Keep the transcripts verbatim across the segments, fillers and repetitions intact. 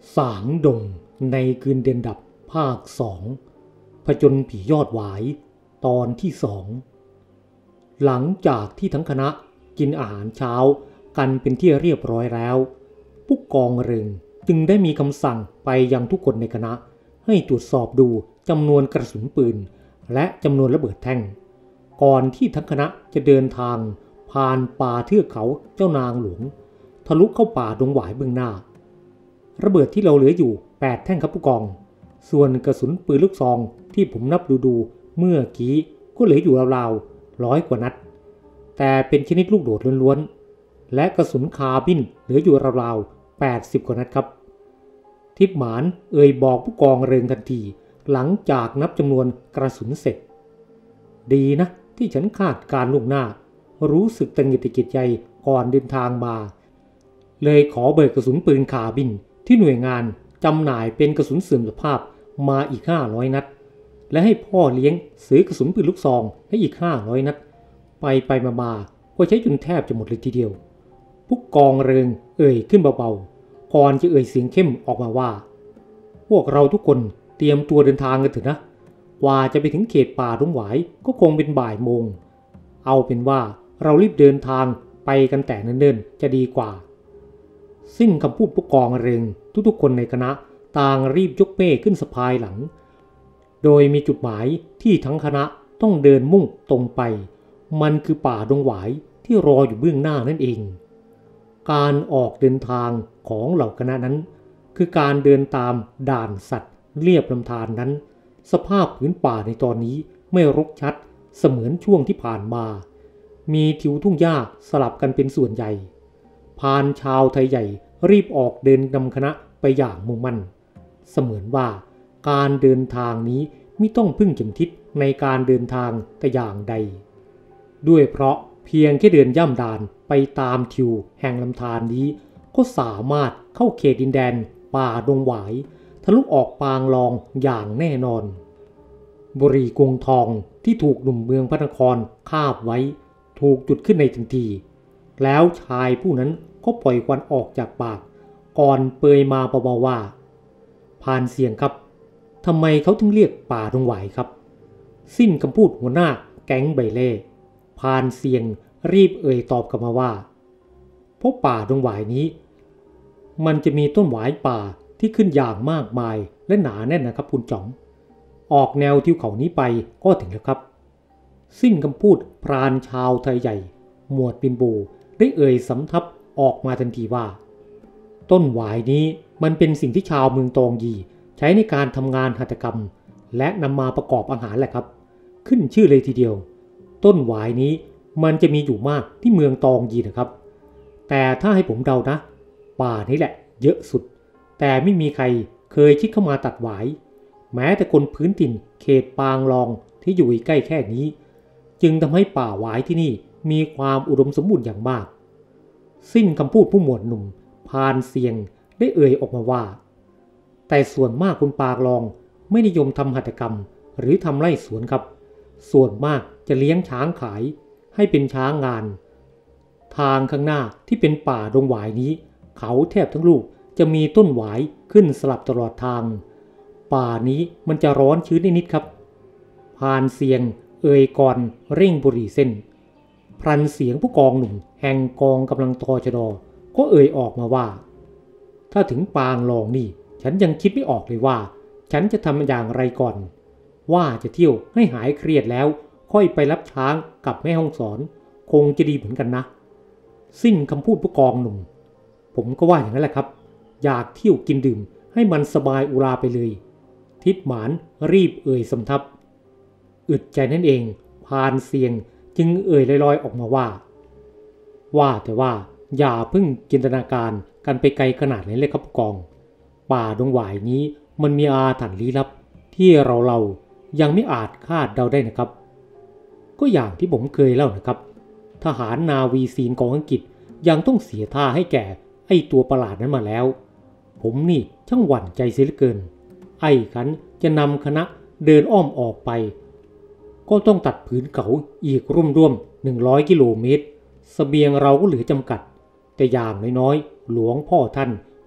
สางดงในคืนเดือนดับภาคสองผจญผียอดหวายตอนที่สองหลังจากที่ทั้งคณะกินอาหารเช้ากันเป็นที่เรียบร้อยแล้วผู้กองเริงจึงได้มีคำสั่งไปยังทุกคนในคณะให้ตรวจสอบดูจำนวนกระสุนปืนและจำนวนระเบิดแท่งก่อนที่ทั้งคณะจะเดินทางผ่านป่าเทือกเขาเจ้านางหลวงทะลุเข้าป่าดงหวายเบื้องหน้าระเบิดที่เราเหลืออยู่แปดแท่งครับผู้กองส่วนกระสุนปืนลูกซองที่ผมนับดูดูเมื่อกี้ก็เหลืออยู่ราวๆร้อยกว่านัดแต่เป็นชนิดลูกโดดล้วนๆและกระสุนคาร์บินเหลืออยู่ราวๆแปดสิบกว่านัดครับทิพหมานเอ่ยบอกผู้กองเริงทันทีหลังจากนับจำนวนกระสุนเสร็จดีนะที่ฉันคาดการล่วงหน้ารู้สึกตังหงิดติดใจก่อนเดินทางมาเลยขอเบิกกระสุนปืนคาร์บินที่หน่วยงานจำหน่ายเป็นกระสุนเสื่อมสภาพมาอีกห้าร้อยนัดและให้พ่อเลี้ยงซื้อกระสุนปืนลูกซองให้อีกห้าร้อยนัดไปไปมาๆก็ใช้จนแทบจะหมดเลยทีเดียวผู้กองเริงเอ่ยขึ้นเบาๆก่อนจะเอ่ยเสียงเข้มออกมาว่าพวกเราทุกคนเตรียมตัวเดินทางกันเถอะนะกว่าจะไปถึงเขตป่าดงหวายก็คงเป็นบ่ายโมงเอาเป็นว่าเรารีบเดินทางไปกันแต่เนิ่นๆจะดีกว่าซึ่งคำพูดผู้กองเริงทุกๆคนในคณะต่างรีบยกเป้ขึ้นสะพายหลังโดยมีจุดหมายที่ทั้งคณะต้องเดินมุ่งตรงไปมันคือป่าดงหวายที่รออยู่เบื้องหน้านั่นเองการออกเดินทางของเหล่าคณะนั้นคือการเดินตามด่านสัตว์เลียบลำธารนั้นสภาพพื้นป่าในตอนนี้ไม่รกชัดเสมือนช่วงที่ผ่านมามีทิวทุ่งหญ้าสลับกันเป็นส่วนใหญ่พรานชาวไทยใหญ่รีบออกเดินนำคณะไปอย่างมุ่งมั่นเสมือนว่าการเดินทางนี้ไม่ต้องพึ่งเข็มทิศในการเดินทางแต่อย่างใดด้วยเพราะเพียงแค่เดินย่ำดานไปตามทิวแห่งลำธารนี้ก็สามารถเข้าเขตดินแดนป่าดงหวายทะลุออกปางลองอย่างแน่นอนบุหรี่กงทองที่ถูกหนุ่มเมืองพระนครคาบไว้ถูกจุดขึ้นในทันทีแล้วชายผู้นั้นก็ปล่อยควันออกจากปากก่อนเปยมาเบาๆว่าพานเสียงครับทำไมเขาถึงเรียกป่าดงหวายครับสิ้นคำพูดหัวหน้าแก๊งใบเล่พานเสียงรีบเอ่ยตอบกลับมาว่าเพราะป่าดงหวายนี้มันจะมีต้นหวายป่าที่ขึ้นอย่างมากมายและหนาแน่นนะครับคุณจ๋องออกแนวทิวเขานี้ไปก็ถึงแล้วครับสิ้นคำพูดพรานชาวไทยใหญ่หมวดปินบูได้เอ่ยสำทับออกมาทันทีว่าต้นหวายนี้มันเป็นสิ่งที่ชาวเมืองตองยีใช้ในการทำงานหัตถกรรมและนำมาประกอบอาหารแหละครับขึ้นชื่อเลยทีเดียวต้นหวายนี้มันจะมีอยู่มากที่เมืองตองยีนะครับแต่ถ้าให้ผมเดานะป่านี้แหละเยอะสุดแต่ไม่มีใครเคยคิดเข้ามาตัดหวายแม้แต่คนพื้นถิ่นเขตปางลองที่อยู่ใกล้แค่นี้จึงทำให้ป่าหวายที่นี่มีความอุดมสมบูรณ์อย่างมากสิ้นคำพูดผู้หมวดหนุ่มพานเสียงได้เอ่ยออกมาว่าแต่ส่วนมากคนปางลองไม่นิยมทำหัตถกรรมหรือทำไร่สวนครับส่วนมากจะเลี้ยงช้างขายให้เป็นช้างงานทางข้างหน้าที่เป็นป่าดงหวายนี้เขาแทบทั้งลูกจะมีต้นหวายขึ้นสลับตลอดทางป่านี้มันจะร้อนชื้นนิดๆครับพานเสียงเอ่ยก่อนเร่งบุหรี่เส้นพลันเสียงผู้กองหนุ่มแห่งกองกำลังตชดก็เอ่ยออกมาว่าถ้าถึงปางลองนี่ฉันยังคิดไม่ออกเลยว่าฉันจะทำอย่างไรก่อนว่าจะเที่ยวให้หายเครียดแล้วค่อยไปรับช้างกับแม่ฮ่องสอนคงจะดีเหมือนกันนะสิ้นคำพูดผู้กองหนุ่มผมก็ว่าอย่างนั้นแหละครับอยากเที่ยวกินดื่มให้มันสบายอุราไปเลยทิดหมานรีบเอ่ยสำทับอึดใจนั่นเองพานเสียงจึงเอ่ยลอยๆออกมาว่าว่าแต่ว่าอย่าเพิ่งจินตนาการกันไปไกลขนาดนั้นเลยครับผู้กองป่าดงหวายนี้มันมีอาถรรพ์ลี้ลับที่เราเรายังไม่อาจคาดเดาได้นะครับก็อย่างที่ผมเคยเล่านะครับทหารนาวีซีนของอังกฤษยังต้องเสียท่าให้แก่ไอ้ตัวประหลาดนั้นมาแล้วผมนี่ช่างหวั่นใจเสียเหลือเกินไอ้ขันจะนำคณะเดินอ้อมออกไปก็ต้องตัดผืนเขาอีกร่วมๆหนึ่งร้อยกิโลเมตรเสบียงเราก็เหลือจำกัดแต่อย่างน้อยๆหลวงพ่อท่าน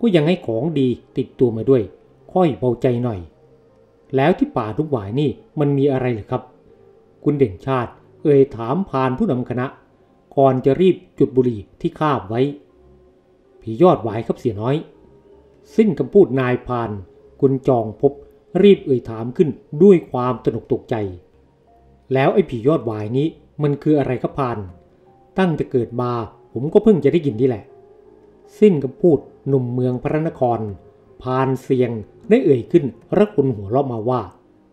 ก็ยังให้ของดีติดตัวมาด้วยค่อยเบาใจหน่อยแล้วที่ป่าทุกหวายนี่มันมีอะไรหรือครับคุณเด่นชาติเอ่ยถามพรานผู้นำคณะก่อนจะรีบจุดบุหรี่ที่คาบไว้ผียอดหวายครับเสียน้อยสิ้นคำพูดนายพรานคุณจองพบรีบเอ่ยถามขึ้นด้วยความตระหนกตกใจแล้วไอ้ผียอดหวายนี้มันคืออะไรครับพรานตั้งแต่เกิดมาผมก็เพิ่งจะได้ยินนี่แหละสิ้นคำพูดหนุ่มเมืองพระนครพรานเสียงได้เอ่ยขึ้นรักคนหัวเราะมาว่า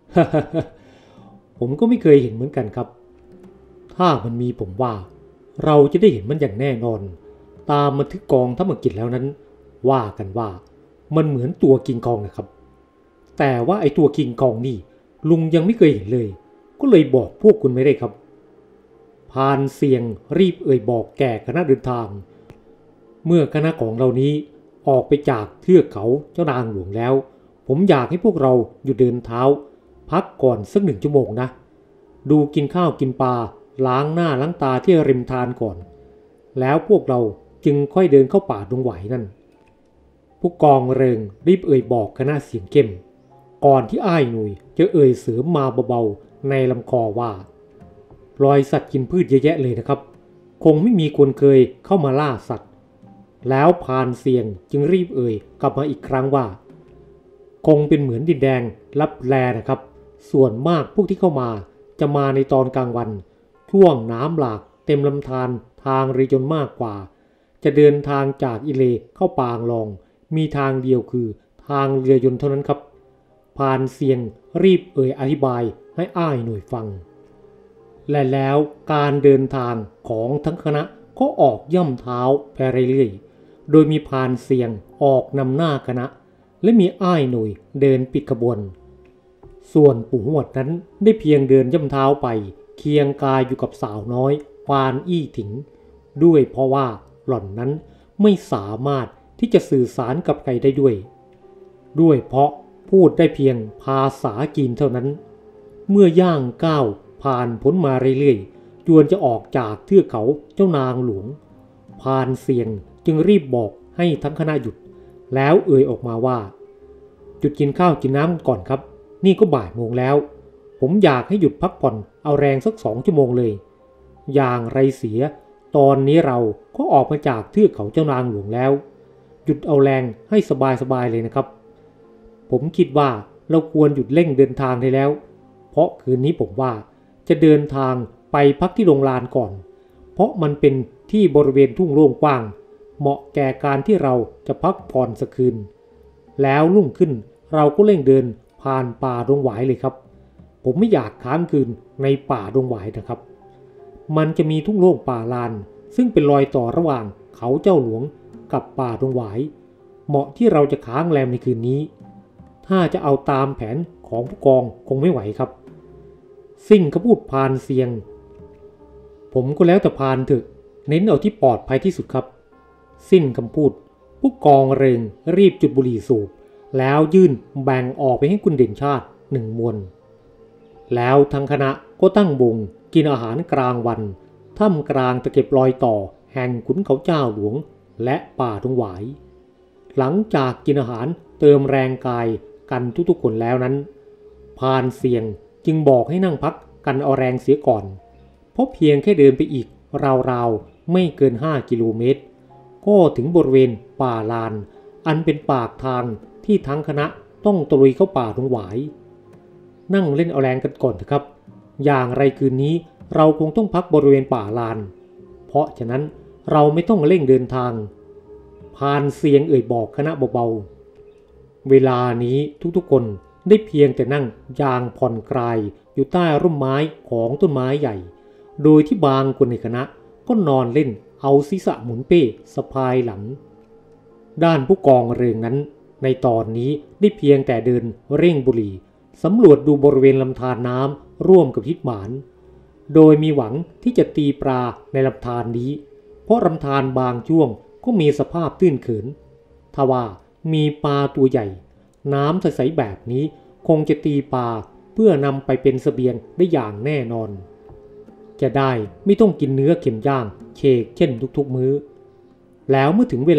ผมก็ไม่เคยเห็นเหมือนกันครับถ้ามันมีผมว่าเราจะได้เห็นมันอย่างแน่นอนตามบันทึกกองทัพอังกฤษแล้วนั้นว่ากันว่ามันเหมือนตัวกิงคองนะครับแต่ว่าไอ้ตัวกิงคองนี่ลุงยังไม่เคยเห็นเลยก็เลยบอกพวกคุณไม่ได้ครับพรานเสียงรีบเอ่ยบอกแก่คณะเดินทางเมื่อคณะของเรานี้ออกไปจากเทือกเขาเจ้านางหลวงแล้วผมอยากให้พวกเราอยู่เดินเท้าพักก่อนสักหนึ่งชั่วโมงนะดูกินข้าวกินปลาล้างหน้าล้างตาที่ริมทานก่อนแล้วพวกเราจึงค่อยเดินเข้าป่าดงหวายนั่นผู้กองเริงรีบเอ่ยบอกคณะเสียงเข้มก่อนที่อ้ายหนุ่ยจะเอ่ยเสริมมาเบาๆในลำคอว่ารอยสัตว์กินพืชเยอะแยะเลยนะครับคงไม่มีคนเคยเข้ามาล่าสัตว์แล้วพรานเสียงจึงรีบเอ่ยกลับมาอีกครั้งว่าคงเป็นเหมือนดินแดงลับแลนะครับส่วนมากพวกที่เข้ามาจะมาในตอนกลางวันช่วงน้ำหลากเต็มลำธารทางเรือจนมากกว่าจะเดินทางจากอิเลเข้าปางลองมีทางเดียวคือทางเรือยนต์เท่านั้นครับพรานเสียงรีบเอ่ยอธิบายให้อ้ายหน่วยฟังและแล้วการเดินทางของทั้งคณะก็ออกย่ำเท้าไปเรื่อยๆโดยมีพรานเสียงออกนำหน้าคณะและมีอ้ายหน่วยเดินปิดขบวนส่วนปู่หวดนั้นได้เพียงเดินย่ำเท้าไปเคียงกายอยู่กับสาวน้อยปานอี้ถิงด้วยเพราะว่าหล่อนนั้นไม่สามารถที่จะสื่อสารกับใครได้ด้วยด้วยเพราะพูดได้เพียงภาษาจีนเท่านั้นเมื่อย่างก้าวผ่านพ้นมาเรื่อยๆจวนจะออกจากเทือกเขาเจ้านางหลวงพรานเสียงจึงรีบบอกให้ทั้งคณะหยุดแล้วเอ่ยออกมาว่าหยุดกินข้าวกินน้ำก่อนครับนี่ก็บ่ายโมงแล้วผมอยากให้หยุดพักผ่อนเอาแรงสักสองชั่วโมงเลยอย่างไรเสียตอนนี้เราก็ออกมาจากเทือกเขาเจ้านางหลวงแล้วหยุดเอาแรงให้สบายๆเลยนะครับผมคิดว่าเราควรหยุดเร่งเดินทางได้แล้วเพราะคืนนี้ผมว่าจะเดินทางไปพักที่โรงลานก่อนเพราะมันเป็นที่บริเวณทุ่งโล่งกว้างเหมาะแก่การที่เราจะพักผ่อนสักคืนแล้วรุ่งขึ้นเราก็เร่งเดินผ่านป่าดงหวายเลยครับผมไม่อยากค้างคืนในป่าดงหวายนะครับมันจะมีทุ่งโล่งป่าลานซึ่งเป็นรอยต่อระหว่างเขาเจ้าหลวงกับป่าดงหวายเหมาะที่เราจะค้างแรมในคืนนี้ถ้าจะเอาตามแผนของผู้กองคงไม่ไหวครับสิ่งเขาพูดพานเสียงผมก็แล้วแต่พานเถอะเน้นเอาที่ปลอดภัยที่สุดครับสิ้นคำพูดผู้กองเริงรีบจุดบุหรี่สูบแล้วยื่นแบ่งออกไปให้คุณเด่นชาติหนึ่งมวนแล้วทั้งคณะก็ตั้งวงกินอาหารกลางวันท่ามกลางตะเก็บรอยต่อแห่งขุนเขาเจ้าหลวงและป่าดงหวายหลังจากกินอาหารเติมแรงกายกันทุกๆคนแล้วนั้นพานเสียงจึงบอกให้นั่งพักกันเอาแรงเสียก่อนเพราะเพียงแค่เดินไปอีกราวๆไม่เกินห้ากิโลเมตรก็ถึงบริเวณป่าลานอันเป็นปากทางที่ทั้งคณะต้องตรุยเข้าป่าดงหวายนั่งเล่นเอาแรงกันก่อนเถอะครับอย่างไรคืนนี้เราคงต้องพักบริเวณป่าลานเพราะฉะนั้นเราไม่ต้องเร่งเดินทางพานเสียงเอ่ยบอกคณะเบาๆเวลานี้ทุกๆคนได้เพียงแต่นั่งอย่างผ่อนคลายอยู่ใต้ร่มไม้ของต้นไม้ใหญ่โดยที่บางคนในคณะก็นอนเล่นเอาศีรษะหมุนเป้สะพายหลังด้านผู้กองเริงนั้นในตอนนี้ได้เพียงแต่เดินเร่งบุหรี่สำรวจดูบริเวณลำธารน้ำร่วมกับทิศหมานโดยมีหวังที่จะตีปลาในลำธารนี้เพราะลำธารบางช่วงก็มีสภาพตื้นเขินทว่ามีปลาตัวใหญ่น้ำใสๆแบบนี้คงจะตีปลาเพื่อนำไปเป็นเสบียงได้อย่างแน่นอนจะได้ไม่ต้องกินเนื้อเค็มย่างเคกเช่นทุกๆมื้อแล้วเมื่อถึงเวลา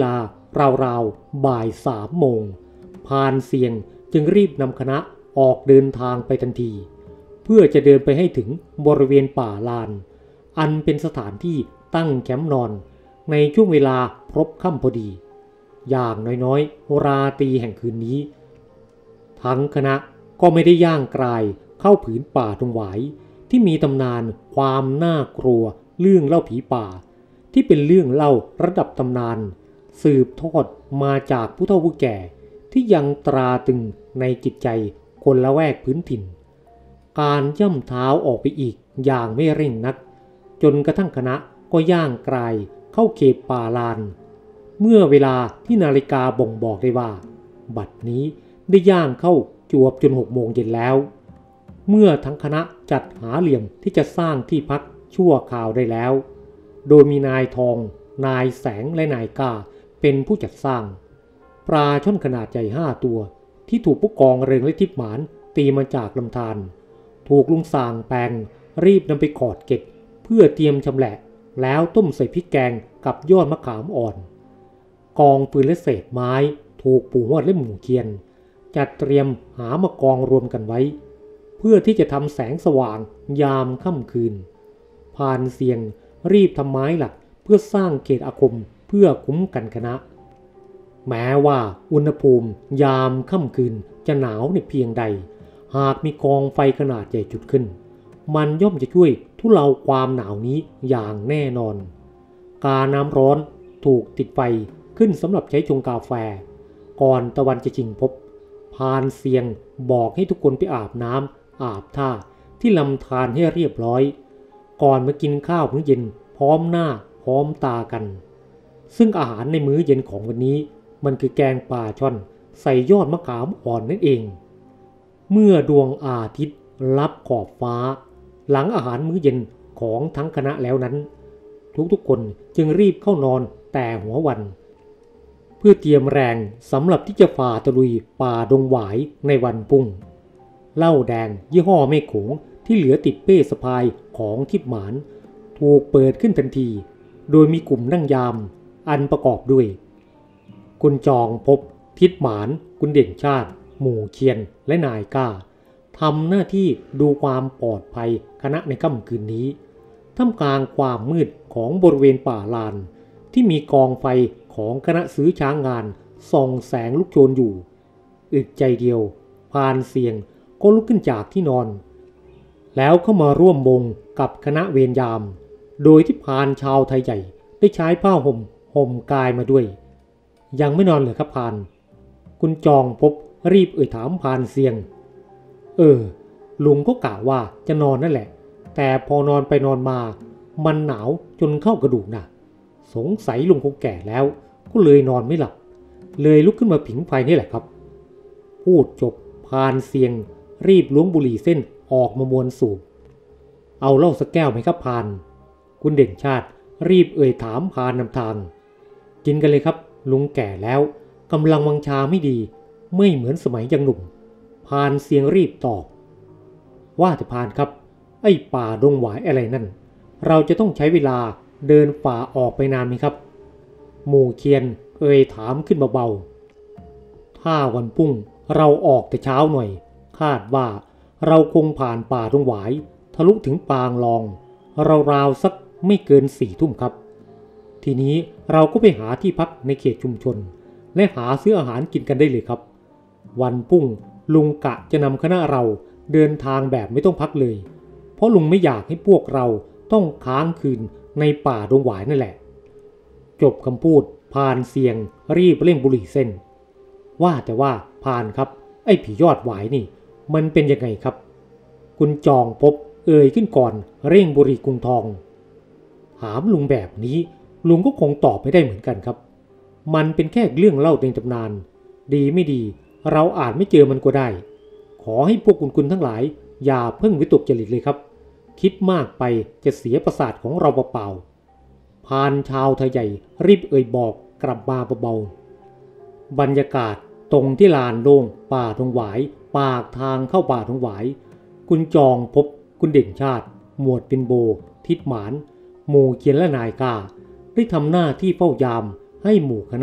ราวๆบ่ายสามโมงพานเสียงจึงรีบนำคณะออกเดินทางไปทันทีเพื่อจะเดินไปให้ถึงบริเวณป่าลานอันเป็นสถานที่ตั้งแคมป์นอนในช่วงเวลาพบค่ำพอดีอย่างน้อยๆราตรีแห่งคืนนี้ทั้งคณะก็ไม่ได้ย่างกรายเข้าผืนป่าดงหวายที่มีตำนานความน่ากลัวเรื่องเล่าผีป่าที่เป็นเรื่องเล่าระดับตำนานสืบทอดมาจากผู้เฒ่าผู้แก่ที่ยังตราตึงในจิตใจคนละแวกพื้นถิ่นการย่ำเท้าออกไปอีกอย่างไม่เร่งนักจนกระทั่งคณะก็ย่างกรายเข้าเขตป่าลานเมื่อเวลาที่นาฬิกาบ่งบอกได้ว่าบัดนี้ได้ย่างเข้าจวบจนหกโมงเย็นแล้วเมื่อทั้งคณะจัดหาเหลี่ยมที่จะสร้างที่พักชั่วคราวได้แล้วโดยมีนายทองนายแสงและนายก้าเป็นผู้จัดสร้างปลาช่อนขนาดใหญ่ห้าตัวที่ถูกผู้กองเริงและทิดหมานตีมาจากลำธารถูกลุงสางแปงรีบนำไปขอดเก็บเพื่อเตรียมชำแหละแล้วต้มใส่พริกแกงกับยอดมะขามอ่อนกองปืนและเศษไม้ถูกปู่ฮวดและหมู่เคียนจัดเตรียมหามากองรวมกันไว้เพื่อที่จะทำแสงสว่างยามค่ำคืนพานเสียงรีบทำไม้หลักเพื่อสร้างเขตอาคมเพื่อคุ้มกันคณะแม้ว่าอุณหภูมิยามค่ำคืนจะหนาวในเพียงใดหากมีกองไฟขนาดใหญ่จุดขึ้นมันย่อมจะช่วยทุเลาความหนาวนี้อย่างแน่นอนกาน้ำร้อนถูกติดไฟขึ้นสำหรับใช้ชงกาแฟก่อนตะวันจะชิงพบพานเสียงบอกให้ทุกคนไปอาบน้ำอาบท่าที่ลำธารให้เรียบร้อยก่อนมากินข้าวมื้อเย็นพร้อมหน้าพร้อมตากันซึ่งอาหารในมื้อเย็นของวันนี้มันคือแกงปลาช่อนใส่ยอดมะขามอ่อนนั่นเองเมื่อดวงอาทิตย์ลับขอบฟ้าหลังอาหารมื้อเย็นของทั้งคณะแล้วนั้นทุกๆคนจึงรีบเข้านอนแต่หัววันเพื่อเตรียมแรงสำหรับที่จะฝ่าตะลุยป่าดงหวายในวันพรุ่งเหล้าแดงยี่ห้อแม่โขงที่เหลือติดเป้สะพายของทิดหมานถูกเปิดขึ้นทันทีโดยมีกลุ่มนั่งยามอันประกอบด้วยคุณจองพบทิดหมานคุณเด่นชาติหมู่เคียนและนายก้าทำหน้าที่ดูความปลอดภัยคณะในค่ำคืนนี้ท่ามกลางความมืดของบริเวณป่าลานที่มีกองไฟของคณะซื้อช้างงานส่องแสงลุกโชนอยู่อึดใจเดียวพานเสียงก็ลุกขึ้นจากที่นอนแล้วเข้ามาร่วมวงกับคณะเวรยามโดยที่พานชาวไทยใหญ่ได้ใช้ผ้าห่มห่มกายมาด้วยยังไม่นอนเหรอครับพานคุณจองพบรีบเอ่ยถามพานเสียงเออลุงก็กะว่าจะนอนนั่นแหละแต่พอนอนไปนอนมามันหนาวจนเข้ากระดูกนะสงสัยลุงคงแก่แล้วก็เลยนอนไม่หลับเลยลุกขึ้นมาผิงไฟนี่แหละครับพูดจบพานเสียงรีบล้วงบุหรี่เส้นออกมามวนสูบเอาเหล้าสักแก้วไหมครับพานคุณเด่นชาติรีบเอ่ยถามพานนำทางกินกันเลยครับลุงแก่แล้วกำลังวังชาไม่ดีไม่เหมือนสมัยยังหนุ่มพานเสียงรีบตอบว่าแต่พานครับไอ้ป่าดงหวายอะไรนั่นเราจะต้องใช้เวลาเดินป่าออกไปนานไหมครับหมู่เคียนเอ่ยถามขึ้นเบาๆถ้าวันพุ่งเราออกแต่เช้าหน่อยคาดว่าเราคงผ่านป่าดงหวายทะลุถึงปางลองราวๆสักไม่เกินสี่ทุ่มครับทีนี้เราก็ไปหาที่พักในเขตชุมชนและหาซื้ออาหารกินกันได้เลยครับวันพุ่งลุงกะจะนำคณะเราเดินทางแบบไม่ต้องพักเลยเพราะลุงไม่อยากให้พวกเราต้องค้างคืนในป่าดงหวายนั่นแหละจบคำพูดพานเสียงรีบเร่งบุหรี่เส้นว่าแต่ว่าพานครับไอ้ผียอดหวายนี่มันเป็นยังไงครับคุณจองพบเอ่ยขึ้นก่อนเร่งบุหรี่กุงทองถามลุงแบบนี้ลุงก็คงตอบไม่ได้เหมือนกันครับมันเป็นแค่เรื่องเล่าในตำนานดีไม่ดีเราอาจไม่เจอมันก็ได้ขอให้พวกคุณคุณทั้งหลายอย่าเพิ่งวิตกจริตเลยครับคิดมากไปจะเสียประสาทของเราเปล่าๆพานชาวไทยใหญ่รีบเอ่ยบอกกลับมาเบาๆบรรยากาศตรงที่ลานโล่งป่าดงหวายปากทางเข้าป่าดงหวายคุณจองพบคุณเด่นชาติหมวดปินโบทิดหมานหมู่เคียนและนายกาได้ทำหน้าที่เฝ้ายามให้หมู่คณะ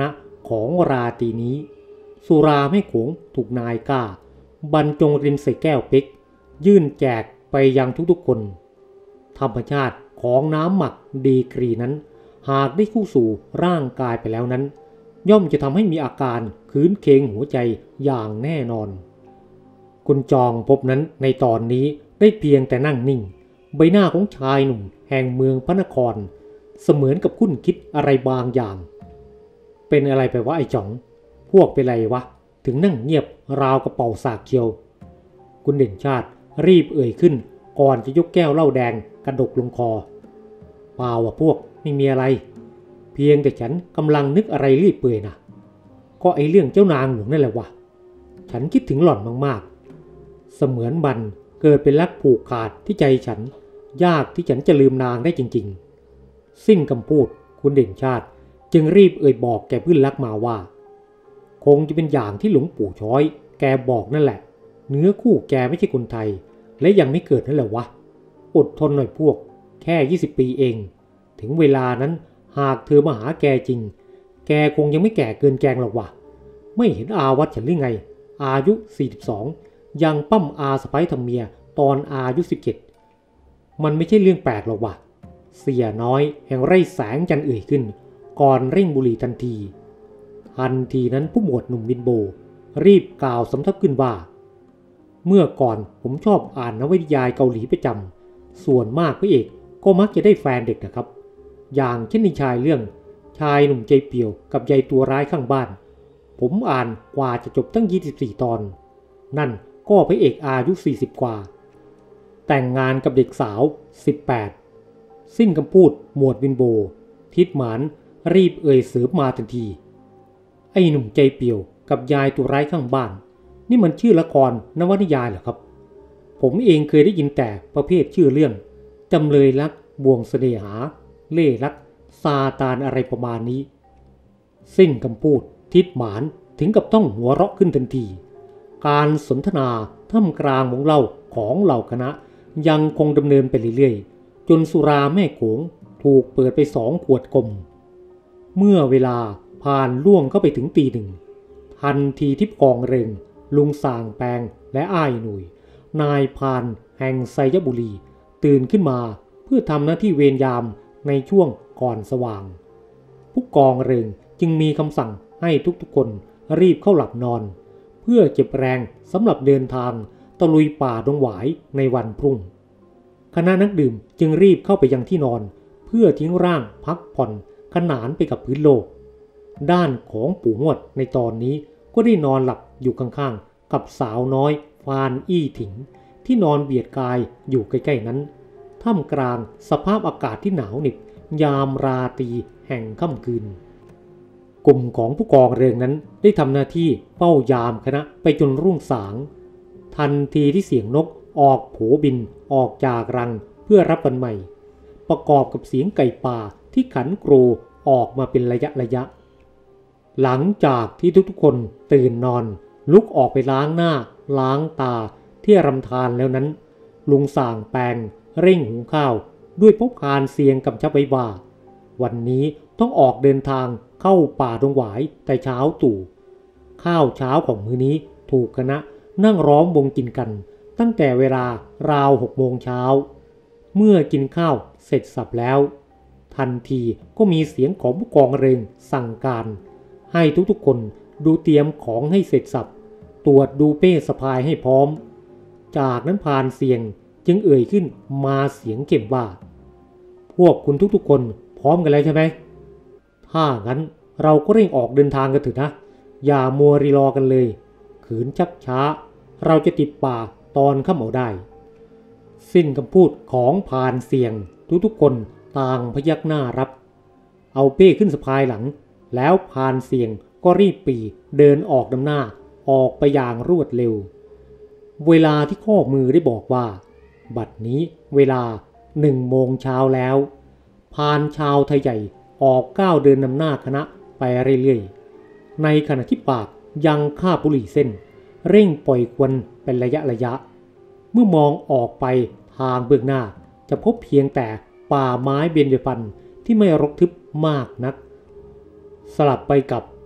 ของราตรีนี้สุราแม่โขงถูกนายกล้าบรรจงรินใส่แก้วเป๊กยื่นแจกไปยังทุกๆคนธรรมชาติของน้ำหมักดีกรีนั้นหากได้เข้าสู่ร่างกายไปแล้วนั้นย่อมจะทำให้มีอาการคืนเคงหัวใจอย่างแน่นอนคุณจองพบนั้นในตอนนี้ได้เพียงแต่นั่งนิ่งใบหน้าของชายหนุ่มแห่งเมืองพระนครเสมือนกับคุ้นคิดอะไรบางอย่างเป็นอะไรไปวะไอ้จ๋องพวกเป็นไรวะถึงนั่งเงียบราวกระเป๋าสากเคียวคุณเด่นชาติรีบเอ่ยขึ้นก่อนจะยกแก้วเหล้าแดงกระดกลงคอเปล่าอะพวกไม่มีอะไรเพียงแต่ฉันกำลังนึกอะไรรีบเปื่อยนะก็ไอเรื่องเจ้านางหลวงนั่นแหละวะฉันคิดถึงหล่อนมากๆเสมือนบันเกิดเป็นรักผูกขาดที่ใจฉันยากที่ฉันจะลืมนางได้จริงๆสิ้นคำพูดคุณเด่นชาติจึงรีบเอ่ยบอกแกเพื่อนรักมาว่าคงจะเป็นอย่างที่หลวงปู่ช้อยแกบอกนั่นแหละเนื้อคู่แกไม่ใช่คนไทยและยังไม่เกิดนั่นแหละวะอดทนหน่อยพวกแค่ยี่สิบปีเองถึงเวลานั้นหากเธอมาหาแกจริงแกคงยังไม่แก่เกินแกงหรอกวะไม่เห็นอาวัดฉันหรือไงอายุสี่สิบสองยังปั้มอาสะใภ้ทำเมียตอนอายุสิบเจ็ดมันไม่ใช่เรื่องแปลกหรอกวะเสียน้อยแห่งไร่แสงจันเอ่ยขึ้นก่อนเร่งบุหรี่ทันทีทันทีนั้นผู้หมวดหนุ่มบินโบรีบกล่าวสำทับขึ้นว่าเมื่อก่อนผมชอบอ่านนวนิยายเกาหลีประจำส่วนมากพระเอกก็มักจะได้แฟนเด็กนะครับอย่างเช่นในชายเรื่องชายหนุ่มใจเปี่ยวกับยายตัวร้ายข้างบ้านผมอ่านกว่าจะจบตั้งยี่สิบสี่ตอนนั่นก็พระเอกอายุสี่สิบกว่าแต่งงานกับเด็กสาวสิบแปดสิ้นคำพูดหมวดวินโบทิดหมานรีบเอ่ยเสริมมาทันทีไอ้หนุ่มใจเปี่ยวกับยายตัวร้ายข้างบ้านนี่มันชื่อละครนวนิยายเหรอครับผมเองเคยได้ยินแต่ประเภทชื่อเรื่องจำเลยรักบ่วงเสน่หาเล่รักซาตานอะไรประมาณนี้สิ้นคำพูดทิดหมานถึงกับต้องหัวเราะขึ้นทันทีการสนทนาท่ามกลางวงเล่าของเหล่าคณะยังคงดำเนินไปเรื่อยๆจนสุราแม่โขงถูกเปิดไปสองขวดกลมเมื่อเวลาผ่านล่วงเข้าไปถึงตีหนึ่งทันทีที่กองเริงลุงส่างแปงและอ้ายหนุ่ยนายพานแห่งไซยบุรีตื่นขึ้นมาเพื่อทำหน้าที่เวรยามในช่วงก่อนสว่างผู้กองเริงจึงมีคำสั่งให้ทุกๆคนรีบเข้าหลับนอนเพื่อเก็บแรงสำหรับเดินทางตะลุยป่าดงหวายในวันพรุ่งคณะนักดื่มจึงรีบเข้าไปยังที่นอนเพื่อทิ้งร่างพักผ่อนขนานไปกับพื้นโลกด้านของปู่หวดในตอนนี้ก็ได้นอนหลับอยู่ข้างๆกับสาวน้อยฟานอี้ถิงที่นอนเบียดกายอยู่ใกล้ๆนั้นท่ามกลางสภาพอากาศที่หนาวเหน็บยามราตรีแห่งค่ำคืนกลุ่มของผู้กองเริงนั้นได้ทำหน้าที่เฝ้ายามคณะไปจนรุ่งสางทันทีที่เสียงนกออกโผบินออกจากรังเพื่อรับวันใหม่ประกอบกับเสียงไก่ป่าที่ขันโกรออกมาเป็นระยะระยะหลังจากที่ทุกๆคนตื่นนอนลุกออกไปล้างหน้าล้างตาที่รำธารแล้วนั้นลุงส่างแปงเร่งหุงข้าวด้วยพกพานเสียงกำชับไว้ว่าวันนี้ต้องออกเดินทางเข้าป่าดงหวายแต่เช้าตู่ข้าวเช้าของมื้อนี้ถูกคณะนั่งร้อมวงกินกันตั้งแต่เวลาราวหกโมงเช้าเมื่อกินข้าวเสร็จสับแล้วทันทีก็มีเสียงของผู้กองเริงสั่งการให้ทุกๆคนดูเตรียมของให้เสร็จสับตรวจดูเป้สะพายให้พร้อมจากนั้นพานเสียงจึงเอ่ยขึ้นมาเสียงเข้มว่าพวกคุณทุกๆคนพร้อมกันแล้วใช่ไหมถ้างั้นเราก็เร่งออกเดินทางกันเถอะนะอย่ามัวรีรอกันเลยขืนชักช้าเราจะติดป่าตอนค่ำเอาได้สิ้นคำพูดของพานเสียงทุกๆคนต่างพยักหน้ารับเอาเป้ขึ้นสะพายหลังแล้วพานเสียงก็รีบปีเดินออกนำหน้าออกไปอย่างรวดเร็วเวลาที่ข้อมือได้บอกว่าบัดนี้เวลาหนึ่งโมงเช้าแล้วพานชาวไทยใหญ่ออกก้าวเดินนำหน้าคณะไปเรื่อยๆในขณะที่ปากยังคาบบุหรี่เส้นเร่งปล่อยควันเป็นระยะระยะเมื่อมองออกไปทางเบื้องหน้าจะพบเพียงแต่ป่าไม้เบญจพรรณที่ไม่รกทึบมากนักสลับไปกับ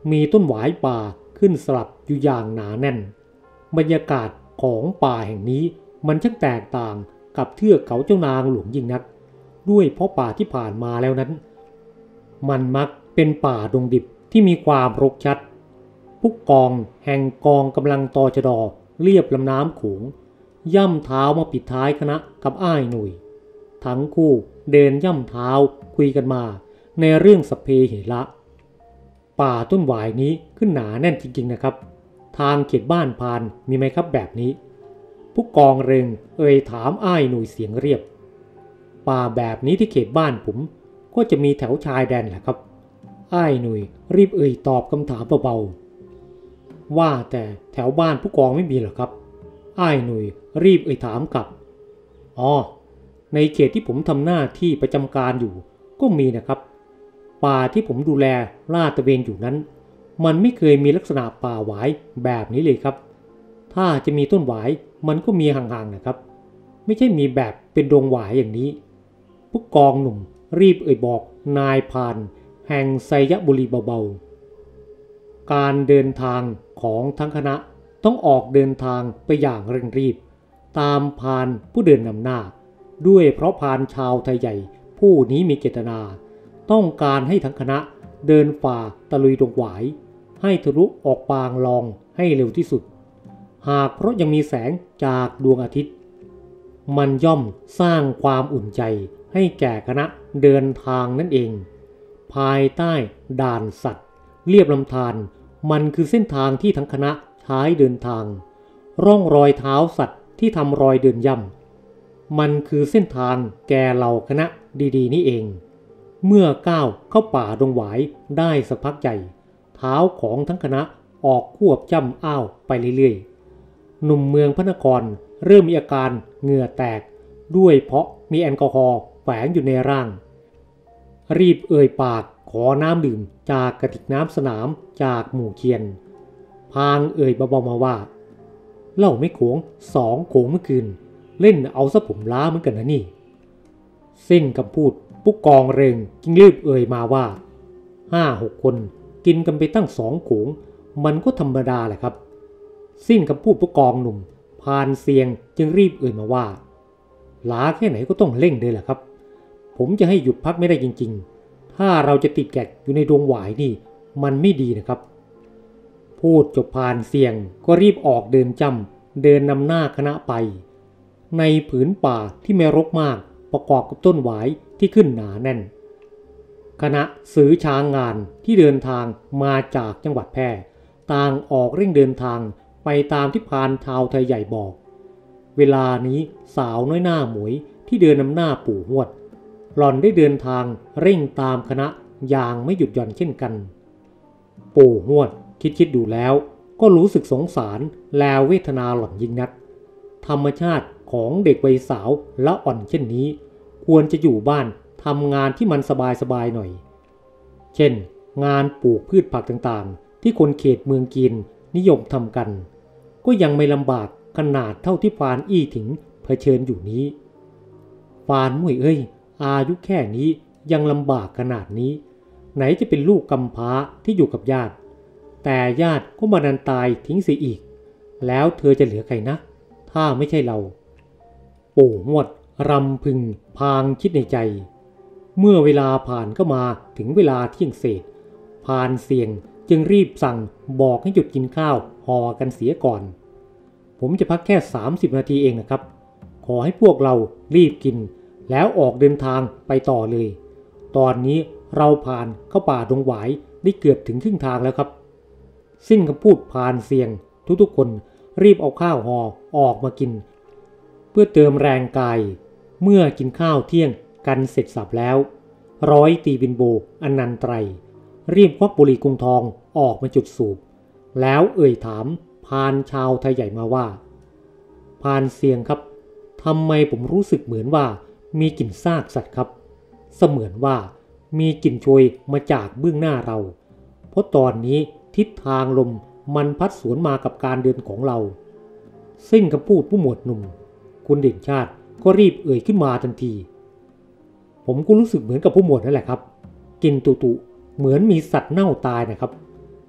มีต้นหวายป่าขึ้นสลับอยู่อย่างหนาแน่นบรรยากาศของป่าแห่งนี้มันช่างแตกต่างกับเทือกเขาเจ้านางหลวงยิ่งนักด้วยเพราะป่าที่ผ่านมาแล้วนั้นมันมักเป็นป่าดงดิบที่มีความรกชัดผู้กองแห่งกองกำลังตชดเรียบลำน้ำโขงย่ำเท้ามาปิดท้ายคณะกับอ้ายหนุ่ยทั้งคู่เดินย่ำเท้าคุยกันมาในเรื่องสัพเพเหระป่าต้นหวายนี้ขึ้นหนาแน่นจริงๆนะครับทางเขตบ้านพานมีไหมครับแบบนี้ผู้กองเริงเอ่ยถามอ้ายหนุ่ยเสียงเรียบป่าแบบนี้ที่เขตบ้านผมก็จะมีแถวชายแดนแหละครับอ้ายหนุ่ยรีบเอ่ยตอบคำถามเบาๆว่าแต่แถวบ้านผู้กองไม่มีหรอครับอ้ายหนุ่ยรีบเอ่ยถามกลับอ๋อในเขตที่ผมทำหน้าที่ประจำการอยู่ก็มีนะครับป่าที่ผมดูแลลาดตระเวนอยู่นั้นมันไม่เคยมีลักษณะป่าหวายแบบนี้เลยครับถ้าจะมีต้นหวายมันก็มีห่างๆนะครับไม่ใช่มีแบบเป็นดงหวายอย่างนี้ผู้กองหนุ่มรีบเอ่ยบอกนายพานแห่งไซยบุรีเบาๆการเดินทางของทั้งคณะต้องออกเดินทางไปอย่างเร่งรีบตามพานผู้เดินนำหน้าด้วยเพราะพานชาวไทยใหญ่ผู้นี้มีเจตนาต้องการให้ทั้งคณะเดินฝ่าตะลุยดงหวายให้ทะลุออกปางลองให้เร็วที่สุดหากเพราะยังมีแสงจากดวงอาทิตย์มันย่อมสร้างความอุ่นใจให้แก่คณะเดินทางนั่นเองภายใต้ด่านสัตว์เรียบลำธารมันคือเส้นทางที่ทั้งคณะใช้เดินทางร่องรอยเท้าสัตว์ที่ทำรอยเดินย่ำมันคือเส้นทางแก่เหล่าคณะดีๆนี่เองเมื่อก้าวเข้าป่าดงหวายได้สักพักใหญ่เท้าของทั้งคณะออกควบจ้ำอ้าวไปเรื่อยๆหนุ่มเมืองพระนครเริ่มมีอาการเหงื่อแตกด้วยเพราะมีแอลกอฮอล์แฝงอยู่ในร่างรีบเอ่ยปากขอน้ำดื่มจากกระติกน้ำสนามจากหมู่เคียนพางเอ่ยเบาๆมาว่าเหล้าไม่โขงสองโขงเมื่อคืนเล่นเอาซะผมล้าเหมือนกันนะนี่สิ้นคำพูดผู้กองเริงจึงรีบเอ่ยมาว่าห้าหกคนกินกันไปตั้งสองโขงมันก็ธรรมดาแหละครับสิ้นคำพูดผู้กองหนุ่มพานเสียงจึงรีบเอ่ยมาว่าล้าแค่ไหนก็ต้องเร่งเลยแหละครับผมจะให้หยุดพักไม่ได้จริงๆถ้าเราจะติดแกะอยู่ในดงหวายนี่มันไม่ดีนะครับพูดจบพานเสียงก็รีบออกเดินจำเดินนำหน้าคณะไปในผืนป่าที่ไม่รกมากประกอบกับต้นหวายที่ขึ้นหนาแน่นคณะซื้อช้างงานที่เดินทางมาจากจังหวัดแพร่ต่างออกเร่งเดินทางไปตามที่พานชาวไทยใหญ่บอกเวลานี้สาวน้อยหน้าหมวยที่เดินนำหน้าปู่หวดหล่อนได้เดินทางเร่งตามคณะอย่างไม่หยุดหย่อนเช่นกันปู่หวดคิดคิดดูแล้วก็รู้สึกสงสารแล้วเวทนาหล่อนยิ่งนักธรรมชาติของเด็กวัยสาวละอ่อนเช่นนี้ควรจะอยู่บ้านทำงานที่มันสบายๆหน่อยเช่นงานปลูกพืชผักต่างๆที่คนเขตเมืองจีนนิยมทำกันก็ยังไม่ลำบากขนาดเท่าที่ฟานอี้ถิงเผชิญอยู่นี้ฟานมุ่ยเอ้ยอายุแค่นี้ยังลำบากขนาดนี้ไหนจะเป็นลูกกำพร้าที่อยู่กับญาติแต่ญาติก็มาดันตายทิ้งเสียอีกแล้วเธอจะเหลือใครนะถ้าไม่ใช่เราปู่หวดรำพึงพางคิดในใจเมื่อเวลาผ่านก็มาถึงเวลาเที่ยงเศษพานเสียงจึงรีบสั่งบอกให้หยุดกินข้าวห่อกันเสียก่อนผมจะพักแค่สามสิบนาทีเองนะครับขอให้พวกเรารีบกินแล้วออกเดินทางไปต่อเลยตอนนี้เราผ่านเข้าป่าดงหวายได้เกือบถึงครึ่งทางแล้วครับสิ้นคำพูดพานเสียงทุกๆคนรีบเอาข้าวห่อออกมากินเพื่อเติมแรงกายเมื่อกินข้าวเที่ยงกันเสร็จสับแล้วร้อยตีบินโบอนันตรัยรีบควักบุหรี่กรุงทองออกมาจุดสูบแล้วเอ่ยถามพานชาวไทยใหญ่มาว่าพานเสียงครับทำไมผมรู้สึกเหมือนว่ามีกลิ่นซากสัตว์ครับเสมือนว่ามีกลิ่นโชยมาจากเบื้องหน้าเราเพราะตอนนี้ทิศทางลมมันพัดสวนมากับการเดินของเราสิ้นคำพูดผู้หมวดหนุ่มคุณเด่นชาติก็รีบเอ่ยขึ้นมาทันทีผมก็รู้สึกเหมือนกับผู้หมวดนั่นแหละครับกินตุตุเหมือนมีสัตว์เน่าตายนะครับ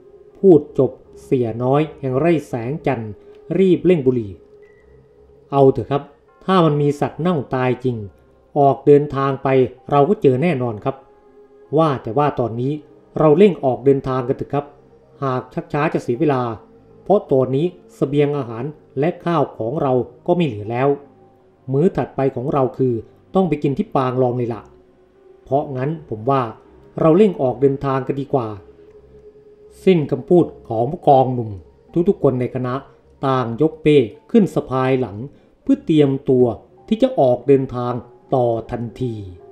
พูดจบเสียน้อยแห่งไร่แสงจันทร์รีบเร่งบุหรี่เอาเถอะครับถ้ามันมีสัตว์เน่าตายจริงออกเดินทางไปเราก็เจอแน่นอนครับว่าแต่ว่าตอนนี้เราเร่งออกเดินทางกันเถอะครับหากชักช้าจะเสียเวลาเพราะตอนนี้เสบียงอาหารและข้าวของเราก็ไม่เหลือแล้วมื้อถัดไปของเราคือต้องไปกินที่ปางรองเลยล่ะเพราะงั้นผมว่าเราเร่งออกเดินทางกันดีกว่าสิ้นคำพูดของผู้กองหนุ่มทุกๆคนในคณะต่างยกเป้ขึ้นสะพายหลังเพื่อเตรียมตัวที่จะออกเดินทางต่อทันที